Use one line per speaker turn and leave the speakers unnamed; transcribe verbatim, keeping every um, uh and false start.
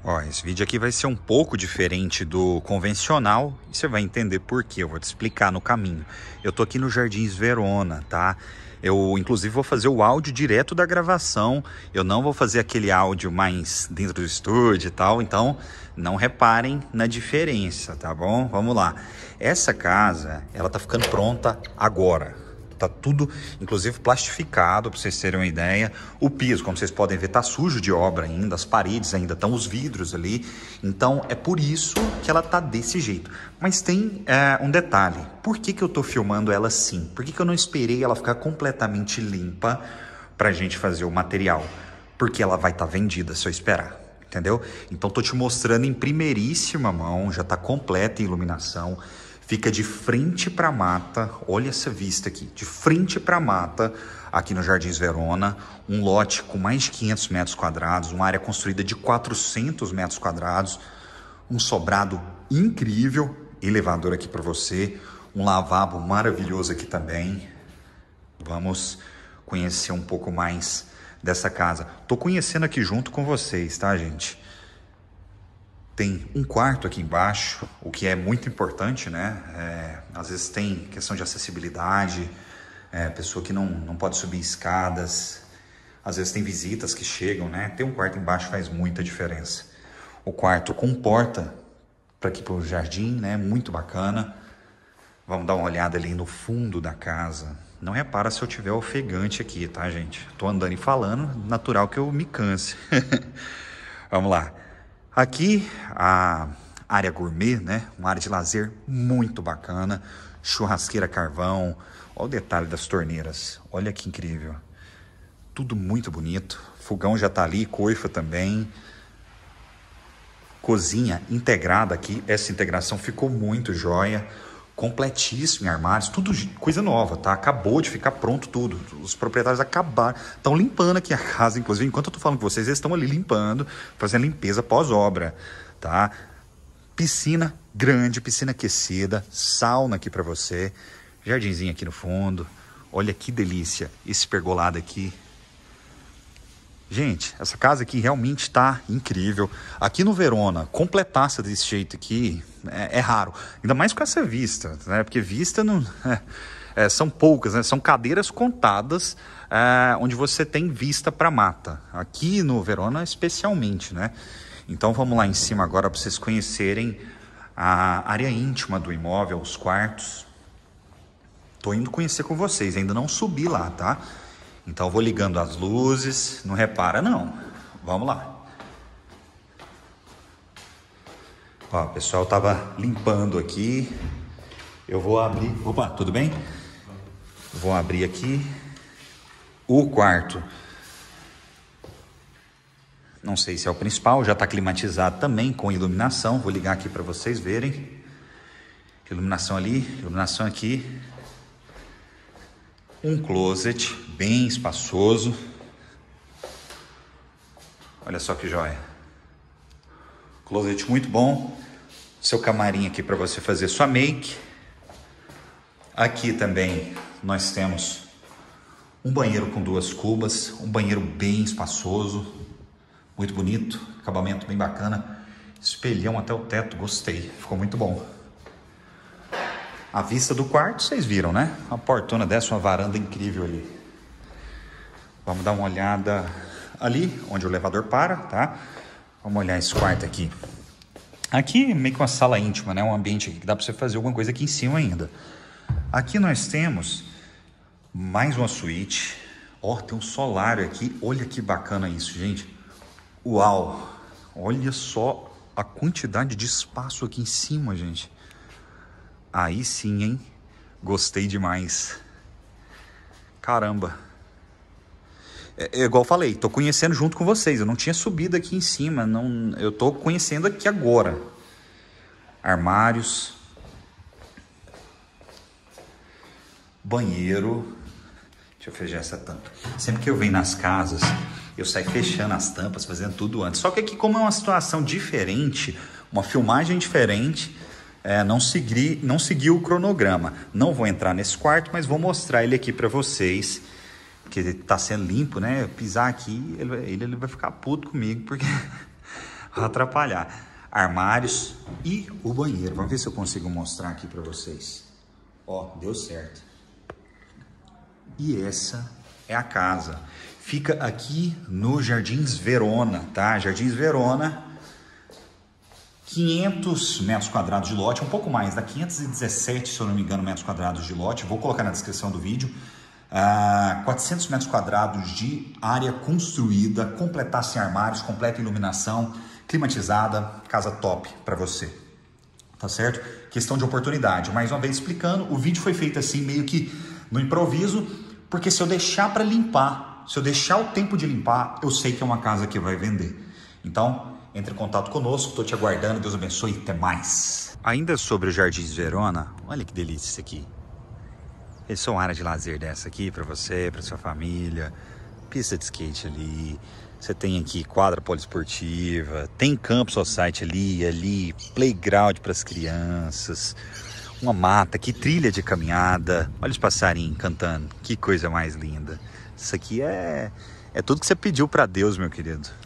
Ó, esse vídeo aqui vai ser um pouco diferente do convencional e você vai entender por quê. Eu vou te explicar no caminho. Eu tô aqui no Jardins Verona, tá? Eu, inclusive, vou fazer o áudio direto da gravação. Eu não vou fazer aquele áudio mais dentro do estúdio e tal. Então, não reparem na diferença, tá bom? Vamos lá. Essa casa, ela tá ficando pronta agora. Tá tudo, inclusive, plastificado, para vocês terem uma ideia. O piso, como vocês podem ver, tá sujo de obra ainda. As paredes ainda estão, os vidros ali. Então, é por isso que ela tá desse jeito. Mas tem é, um detalhe. Por que que eu tô filmando ela assim? Por que que eu não esperei ela ficar completamente limpa pra gente fazer o material? Porque ela vai estar vendida se eu esperar. Entendeu? Então, tô te mostrando em primeiríssima mão. Já tá completa a iluminação. Fica de frente para a mata, olha essa vista aqui, de frente para a mata, aqui no Jardins Verona, um lote com mais de quinhentos metros quadrados, uma área construída de quatrocentos metros quadrados, um sobrado incrível, elevador aqui para você, um lavabo maravilhoso aqui também. Vamos conhecer um pouco mais dessa casa. Tô conhecendo aqui junto com vocês, tá, gente? Tem um quarto aqui embaixo, o que é muito importante, né? É, às vezes tem questão de acessibilidade, é, pessoa que não, não pode subir escadas, às vezes tem visitas que chegam, né? Ter um quarto embaixo faz muita diferença. O quarto com porta para aqui para o jardim, né? Muito bacana. Vamos dar uma olhada ali no fundo da casa. Não repara se eu tiver ofegante aqui, tá, gente? Tô andando e falando, natural que eu me canse. Vamos lá. Aqui a área gourmet, né? Uma área de lazer muito bacana. Churrasqueira carvão. Olha o detalhe das torneiras. Olha que incrível. Tudo muito bonito. Fogão já tá ali, coifa também. Cozinha integrada aqui. Essa integração ficou muito jóia. Completíssimo em armários. Tudo coisa nova, tá? Acabou de ficar pronto tudo. Os proprietários acabaram. Estão limpando aqui a casa, inclusive. Enquanto eu tô falando com vocês, eles estão ali limpando, fazendo limpeza pós-obra, tá? Piscina grande, piscina aquecida, sauna aqui para você. Jardinzinho aqui no fundo. Olha que delícia esse pergolado aqui. Gente, essa casa aqui realmente está incrível. Aqui no Verona, completaça desse jeito aqui é, é raro. Ainda mais com essa vista, né? Porque vista não, é, é, são poucas, né? São cadeiras contadas é, onde você tem vista para mata. Aqui no Verona, especialmente, né? Então vamos lá em cima agora para vocês conhecerem a área íntima do imóvel, os quartos. Tô indo conhecer com vocês, ainda não subi lá, tá? Então eu vou ligando as luzes, não repara não. Vamos lá. Ó, o pessoal tava limpando aqui. Eu vou abrir. Opa, tudo bem? Vou abrir aqui o quarto. Não sei se é o principal, já está climatizado também com iluminação. Vou ligar aqui para vocês verem. Iluminação ali, iluminação aqui. Um closet bem espaçoso. Olha só que joia. Closet muito bom. Seu camarim aqui para você fazer sua make. Aqui também nós temos um banheiro com duas cubas. Um banheiro bem espaçoso. Muito bonito. Acabamento bem bacana. Espelhão até o teto. Gostei. Ficou muito bom. A vista do quarto, vocês viram, né? Uma portona dessa, uma varanda incrível ali. Vamos dar uma olhada ali, onde o elevador para, tá? Vamos olhar esse quarto aqui. Aqui meio que uma sala íntima, né? Um ambiente aqui que dá para você fazer alguma coisa aqui em cima ainda. Aqui nós temos mais uma suíte. Ó, tem um solário aqui. Olha que bacana isso, gente. Uau! Olha só a quantidade de espaço aqui em cima, gente. Aí sim, hein? Gostei demais. Caramba. É, é igual eu falei, tô conhecendo junto com vocês. Eu não tinha subido aqui em cima. Não, eu tô conhecendo aqui agora. Armários. Banheiro. Deixa eu fechar essa tampa. Sempre que eu venho nas casas, eu saio fechando as tampas, fazendo tudo antes. Só que aqui, como é uma situação diferente, uma filmagem diferente... É, não, segui, não segui o cronograma. Não vou entrar nesse quarto, mas vou mostrar ele aqui para vocês. Que ele tá sendo limpo, né? Pisar aqui, ele, ele, ele vai ficar puto comigo, porque atrapalhar. Armários e o banheiro. Vamos ver se eu consigo mostrar aqui para vocês. Ó, deu certo. E essa é a casa. Fica aqui no Jardins Verona, tá? Jardins Verona, quinhentos metros quadrados de lote, um pouco mais, dá quinhentos e dezessete, se eu não me engano, metros quadrados de lote. Vou colocar na descrição do vídeo. Uh, quatrocentos metros quadrados de área construída, completa sem armários, completa iluminação, climatizada, casa top para você, tá certo? Questão de oportunidade, mais uma vez explicando, o vídeo foi feito assim meio que no improviso, porque se eu deixar para limpar, se eu deixar o tempo de limpar, eu sei que é uma casa que vai vender. Então, entre em contato conosco, estou te aguardando, Deus abençoe, até mais. Ainda sobre o Jardins Verona, olha que delícia isso aqui. Essa é uma área de lazer dessa aqui para você, para sua família. Pista de skate ali. Você tem aqui quadra poliesportiva. Tem campo society ali, ali. Playground para as crianças. Uma mata aqui, trilha de caminhada. Olha os passarinhos cantando. Que coisa mais linda. Isso aqui é, é tudo que você pediu para Deus, meu querido.